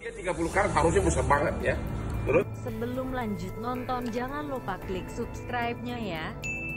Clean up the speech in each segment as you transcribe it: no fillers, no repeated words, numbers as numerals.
Dia 30 karat harusnya besar banget ya. Terus Sebelum lanjut nonton, jangan lupa klik subscribe-nya ya.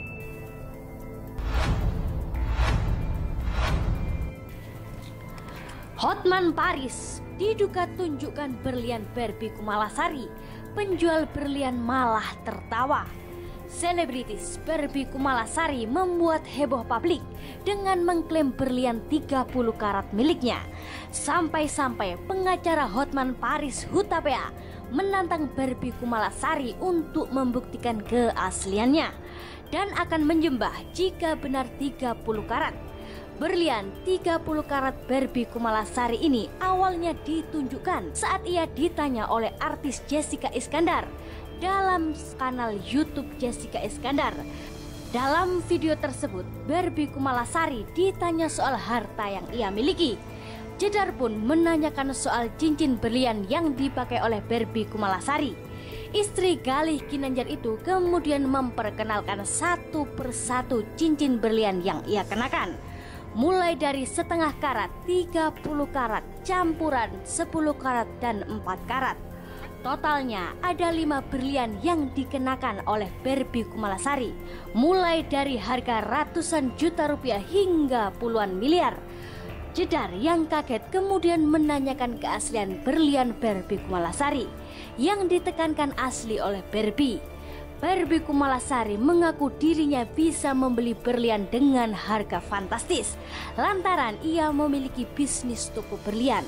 Hotman Paris diduga tunjukkan berlian Barbie Kumalasari. Penjual berlian malah tertawa. Selebritis Barbie Kumalasari membuat heboh publik dengan mengklaim berlian 30 karat miliknya. Sampai-sampai pengacara Hotman Paris Hutapea menantang Barbie Kumalasari untuk membuktikan keasliannya dan akan menyembah jika benar 30 karat. Berlian 30 karat Barbie Kumalasari ini awalnya ditunjukkan saat ia ditanya oleh artis Jessica Iskandar dalam kanal YouTube Jessica Iskandar. Dalam video tersebut, Barbie Kumalasari ditanya soal harta yang ia miliki. Jedar pun menanyakan soal cincin berlian yang dipakai oleh Barbie Kumalasari. Istri Galih Ginanjar itu kemudian memperkenalkan satu persatu cincin berlian yang ia kenakan. Mulai dari setengah karat, 30 karat, campuran 10 karat dan 4 karat. Totalnya ada 5 berlian yang dikenakan oleh Barbie Kumalasari, mulai dari harga ratusan juta rupiah hingga puluhan miliar. Jedar yang kaget kemudian menanyakan keaslian berlian Barbie Kumalasari yang ditekankan asli oleh Barbie. Barbie Kumalasari mengaku dirinya bisa membeli berlian dengan harga fantastis lantaran ia memiliki bisnis toko berlian.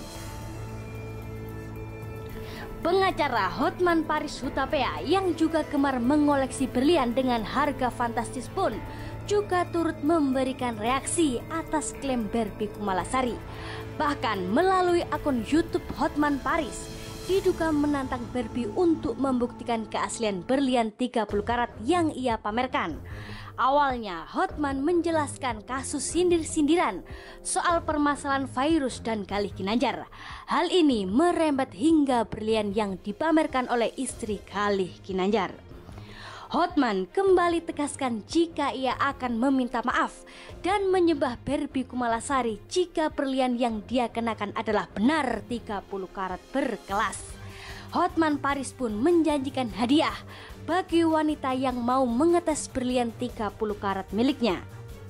Pengacara Hotman Paris Hutapea yang juga gemar mengoleksi berlian dengan harga fantastis pun juga turut memberikan reaksi atas klaim Barbie Kumalasari. Bahkan melalui akun YouTube Hotman Paris diduga menantang Barbie untuk membuktikan keaslian berlian 30 karat yang ia pamerkan. Awalnya Hotman menjelaskan kasus sindir-sindiran soal permasalahan virus dan Galih Ginanjar. Hal ini merembet hingga berlian yang dipamerkan oleh istri Galih Ginanjar. Hotman kembali tegaskan jika ia akan meminta maaf dan menyembah Barbie Kumalasari jika berlian yang dia kenakan adalah benar 30 karat berkelas. Hotman Paris pun menjanjikan hadiah bagi wanita yang mau mengetes berlian 30 karat miliknya.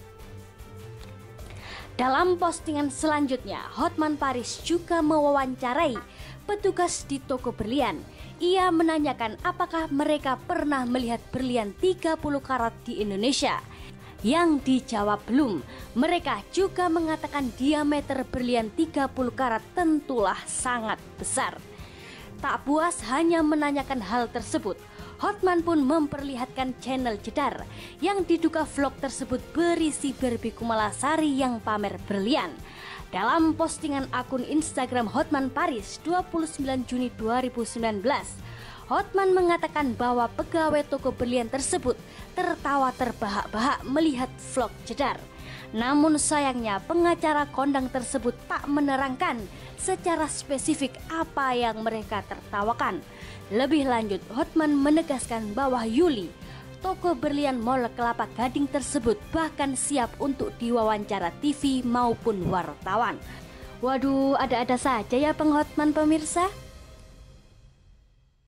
Dalam postingan selanjutnya, Hotman Paris juga mewawancarai petugas di toko berlian. Ia menanyakan apakah mereka pernah melihat berlian 30 karat di Indonesia. Yang dijawab belum. Mereka juga mengatakan diameter berlian 30 karat tentulah sangat besar. Tak puas hanya menanyakan hal tersebut, Hotman pun memperlihatkan channel Jedar yang diduga vlog tersebut berisi Barbie Kumalasari yang pamer berlian. Dalam postingan akun Instagram Hotman Paris 29 Juni 2019, Hotman mengatakan bahwa pegawai toko berlian tersebut tertawa terbahak-bahak melihat vlog Jedar. Namun sayangnya pengacara kondang tersebut tak menerangkan secara spesifik apa yang mereka tertawakan. Lebih lanjut, Hotman menegaskan bahwa Yuli, toko berlian Mall Kelapa Gading tersebut bahkan siap untuk diwawancara TV maupun wartawan. Waduh, ada-ada saja ya Bang Hotman pemirsa.